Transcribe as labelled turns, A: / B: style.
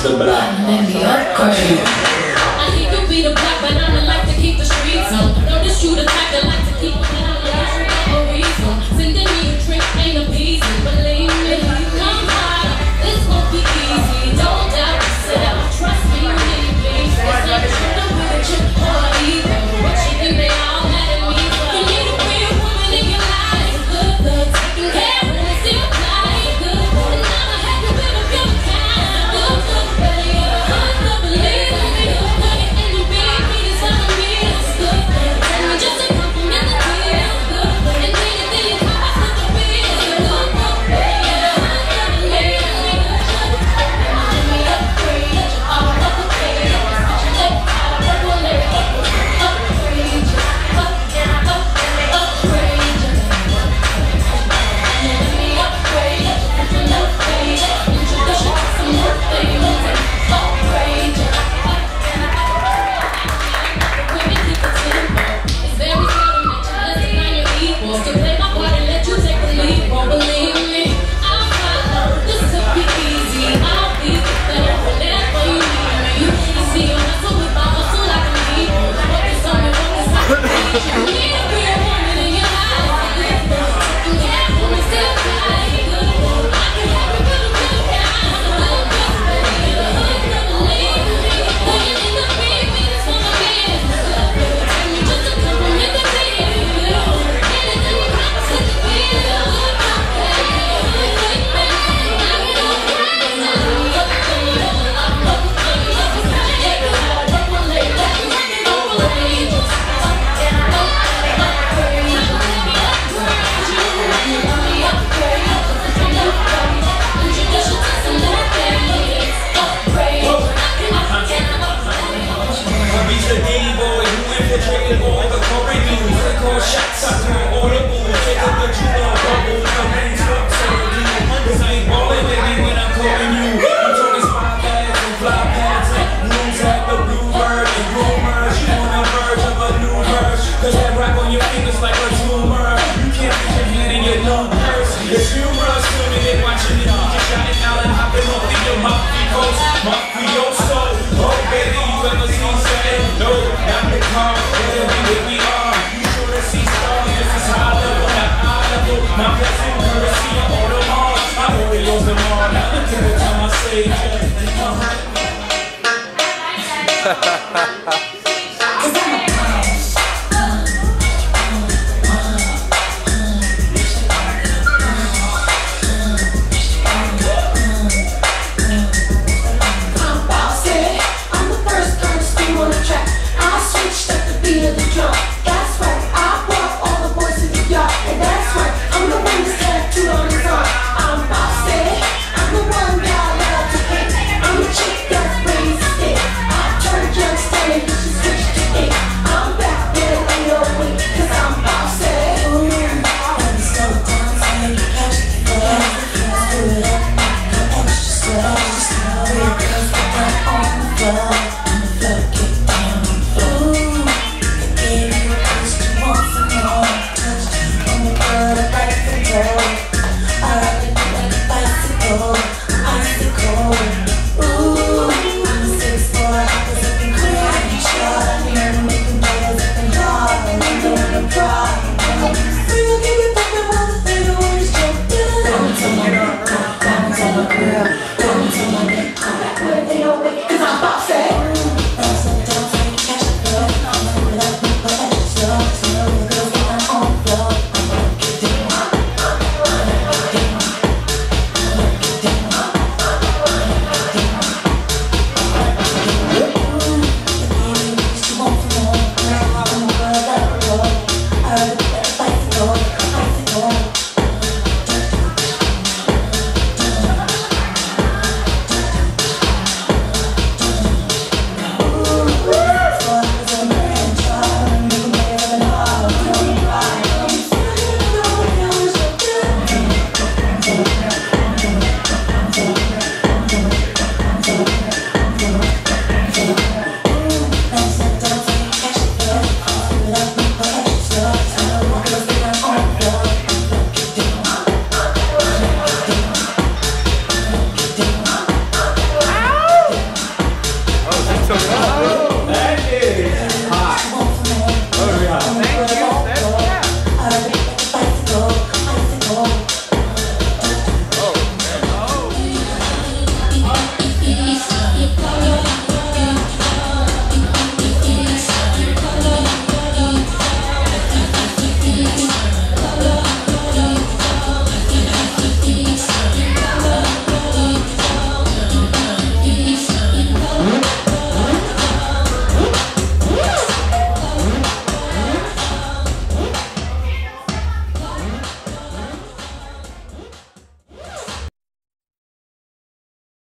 A: the block.
B: Let me upgrade. I hate to be the block, but I don't like to keep the streets on. Notice you the type that like to keep them down for a reason. Sending me a drink ain't a piece, believe me. Come hard, this won't be easy. Don't doubt yourself, trust me, you need me. It's like a with a chip or an ego. What you think they all mad at me for? You need a real woman in your life. Good, good, taking care when it's still fly. Good, good, and I'ma have you with a good time. Good, good, better you're good, good, believe me. Good, good, and you beat me, it's on me. It's good, good, tell me just a compliment the deal. Good, good, and then you come back with the real. Good, good, better you're good, good, believe me. Let me upgrade, let you all up the page. Let me upgrade you, upgrade you. Let me upgrade you, put your new page. Introduction to some new things. Upgrade you. Women keep the tempo. It's very seldom that you listen on your equals. To play my part and let you take the lead. Won't believe me, I'll follow. This could be easy. I'll be there whenever you need me. You see, I'm hustle with my hustle like a Negro. Focus on me, focus on me. You need a real woman in your life. Taking care when we still fly. I can help you with a good time. Good, good, better you're good, good, believe me. When you need to be me, it's gonna be good, good. Tell me just a compliment the deal. Anything you promise is the feel. Good, good, better you're good, good, believe me. I'm going crazy.
A: He's the D-boy who infiltrated all the corporate news. They call shots, I call all the moves. Take up the judo, bubble, the rings, fuck, so do you. Cause I ain't ballin', baby, when I'm calling you. I'm talking spy bags and fly pads and rooms at the Bluebird and rumors. You on the verge of a new verse. Cause that rap on your fingers like a tumor. You can't put your hand in your new purse. It's humorous, swimming and watching it. You just shot it out and hopping off the your mafioso. Oh, baby, you ever seen something? No, not the car, it'll be what we are. You sure to see stars, this is high level, not eye level. My blessing, courtesy, of all the Mars. I Oreos them all, now look at the time I say,
B: Cause I'm bossy.